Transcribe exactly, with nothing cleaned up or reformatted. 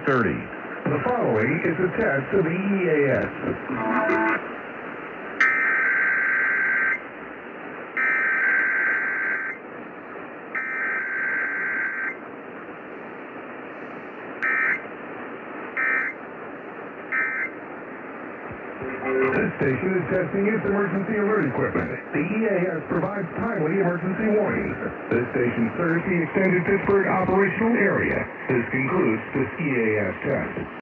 thirty. The following is a test of the E A S. This station is testing its emergency alert equipment. The E A S provides timely emergency warnings. This station serves the extended Pittsburgh operational area. This concludes this E A S test.